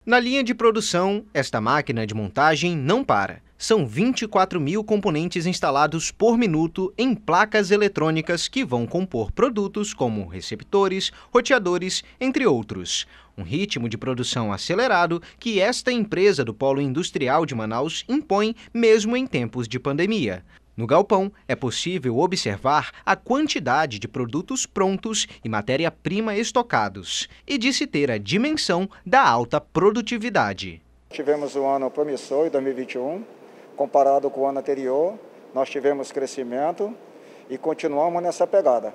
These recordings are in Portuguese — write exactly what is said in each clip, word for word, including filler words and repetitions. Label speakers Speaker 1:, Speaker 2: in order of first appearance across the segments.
Speaker 1: Na linha de produção, esta máquina de montagem não para. São vinte e quatro mil componentes instalados por minuto em placas eletrônicas que vão compor produtos como receptores, roteadores, entre outros. Um ritmo de produção acelerado que esta empresa do Polo Industrial de Manaus impõe mesmo em tempos de pandemia. No galpão, é possível observar a quantidade de produtos prontos e matéria-prima estocados, e de se ter a dimensão da alta produtividade.
Speaker 2: Tivemos um ano promissor em dois mil e vinte e um, comparado com o ano anterior, nós tivemos crescimento e continuamos nessa pegada.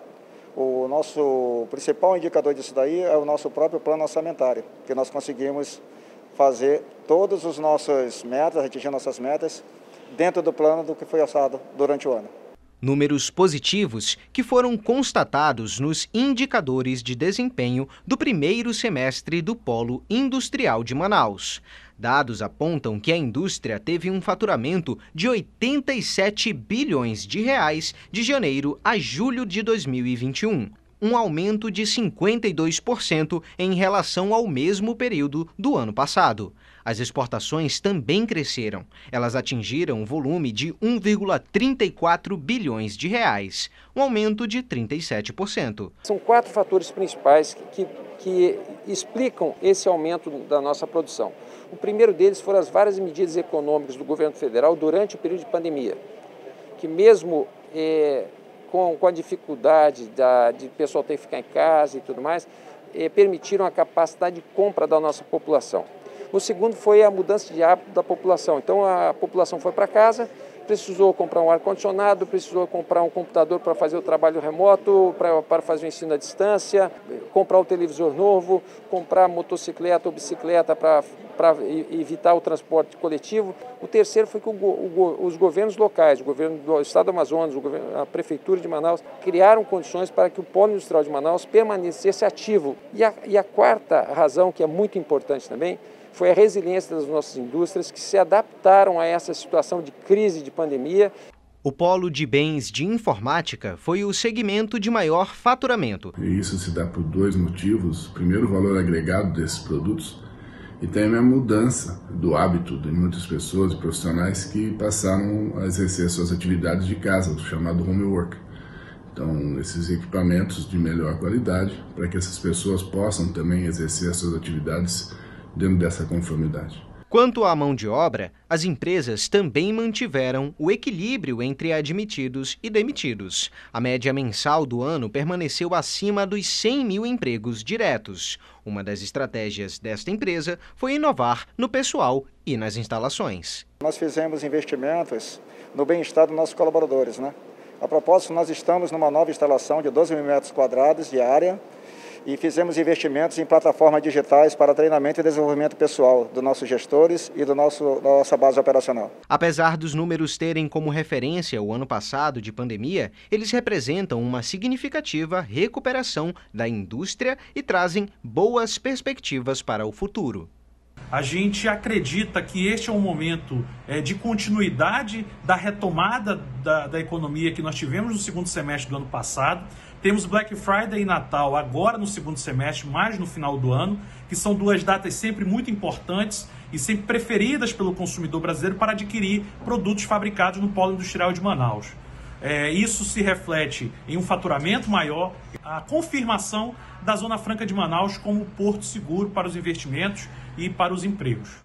Speaker 2: O nosso principal indicador disso daí é o nosso próprio plano orçamentário, que nós conseguimos fazer todas as nossas metas, atingir nossas metas, dentro do plano do que foi orçado durante o ano.
Speaker 1: Números positivos que foram constatados nos indicadores de desempenho do primeiro semestre do Polo Industrial de Manaus. Dados apontam que a indústria teve um faturamento de oitenta e sete bilhões de reais de janeiro a julho de dois mil e vinte e um, um aumento de cinquenta e dois por cento em relação ao mesmo período do ano passado. As exportações também cresceram. Elas atingiram um volume de um vírgula trinta e quatro bilhões de reais, um aumento de trinta e sete por cento.
Speaker 3: São quatro fatores principais que, que, que explicam esse aumento da nossa produção. O primeiro deles foram as várias medidas econômicas do governo federal durante o período de pandemia, que mesmo é, com, com a dificuldade da, de o pessoal ter que ficar em casa e tudo mais, é, permitiram a capacidade de compra da nossa população. O segundo foi a mudança de hábito da população. Então a população foi para casa, precisou comprar um ar-condicionado, precisou comprar um computador para fazer o trabalho remoto, para, para fazer o ensino à distância, comprar o televisor novo, comprar motocicleta ou bicicleta para, para evitar o transporte coletivo. O terceiro foi que o, o, os governos locais, o governo do Estado do Amazonas, o governo, a Prefeitura de Manaus, criaram condições para que o Polo Industrial de Manaus permanecesse ativo. E a, e a quarta razão, que é muito importante também, foi a resiliência das nossas indústrias que se adaptaram a essa situação de crise de pandemia.
Speaker 1: O polo de bens de informática foi o segmento de maior faturamento.
Speaker 4: E isso se dá por dois motivos. Primeiro, o valor agregado desses produtos e também a mudança do hábito de muitas pessoas e profissionais que passaram a exercer suas atividades de casa, o chamado home work. Então, esses equipamentos de melhor qualidade para que essas pessoas possam também exercer suas atividades dentro dessa conformidade.
Speaker 1: Quanto à mão de obra, as empresas também mantiveram o equilíbrio entre admitidos e demitidos. A média mensal do ano permaneceu acima dos cem mil empregos diretos. Uma das estratégias desta empresa foi inovar no pessoal e nas instalações.
Speaker 2: Nós fizemos investimentos no bem-estar dos nossos colaboradores, né? A propósito, nós estamos numa nova instalação de doze mil metros quadrados de área, e fizemos investimentos em plataformas digitais para treinamento e desenvolvimento pessoal dos nossos gestores e do nosso, da nossa base operacional.
Speaker 1: Apesar dos números terem como referência o ano passado de pandemia, eles representam uma significativa recuperação da indústria e trazem boas perspectivas para o futuro.
Speaker 5: A gente acredita que este é um momento é, de continuidade da retomada da, da economia que nós tivemos no segundo semestre do ano passado. Temos Black Friday e Natal agora no segundo semestre, mais no final do ano, que são duas datas sempre muito importantes e sempre preferidas pelo consumidor brasileiro para adquirir produtos fabricados no Polo Industrial de Manaus. É, isso se reflete em um faturamento maior, a confirmação da Zona Franca de Manaus como porto seguro para os investimentos e para os empregos.